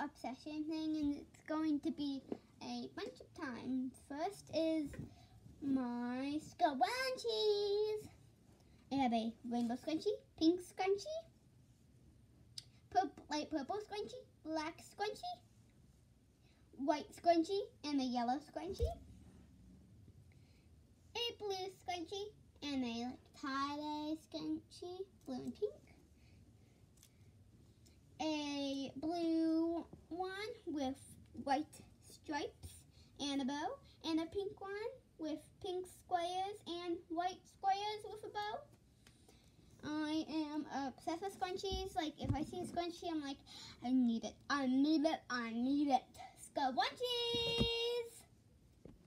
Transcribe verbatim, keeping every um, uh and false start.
obsession thing, and it's going to be a bunch of times. First is my scrunchies. I have a rainbow scrunchie, pink scrunchie, purple, light purple scrunchie, black scrunchie, white scrunchie, and a yellow scrunchie, a blue scrunchie, and a like tie-dye scrunchie, blue and pink, a blue one with white stripes and a bow, and a pink one with pink squares and white squares with a bow. I am obsessed with scrunchies. Like, if I see a scrunchie, I'm like, I need it, I need it, I need it. Scrunchie!